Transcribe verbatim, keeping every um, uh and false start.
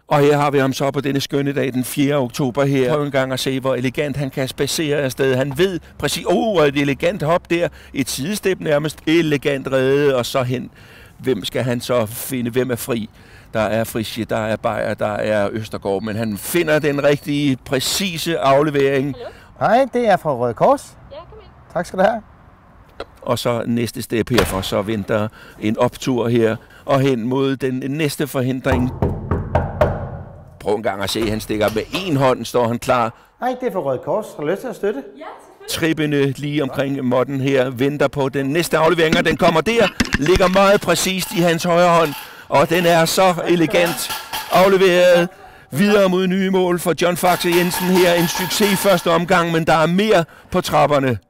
Og her har vi ham så på denne skønne dag, den fjerde oktober her. Prøv en gang at se, hvor elegant han kan spacere afsted. Han ved præcis, åh, oh, et elegant hop der, et sidestep nærmest, elegant redde, og så hen. Hvem skal han så finde? Hvem er fri? Der er Frisje, der er Beyer, der er Østergaard, men han finder den rigtige, præcise aflevering. Hallo? Hej, det er fra Røde Kors. Ja, kom ind. Tak skal du have. Og så næste step herfor, så venter en optur her, og hen mod den næste forhindring. Prøv en gang at se, han stikker med en hånd, står han klar. Hej, det er fra Røde Kors. Har du lyst til at støtte? Ja, selvfølgelig. Trippende lige omkring måtten her, venter på den næste aflevering, og den kommer der, ligger meget præcist i hans højre hånd, og den er så elegant afleveret videre mod nye mål for John Faxe Jensen her. En succes i første omgang, men der er mere på trapperne.